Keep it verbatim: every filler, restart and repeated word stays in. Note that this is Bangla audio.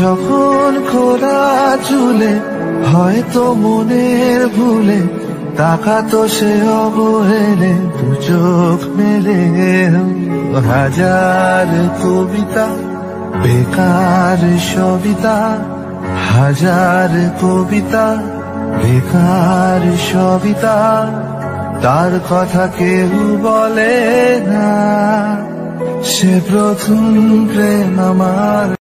যখন খোলা চুলে হয়তো মনের ভুলে তাকাতো সে অবহেলে দু চোখ মেলে। হাজার কবিতা বেকার সবিতা, হাজার কবিতা বেকার সবিতা, তার কথা কেউ বলে না। সে প্রথম প্রেম আমার।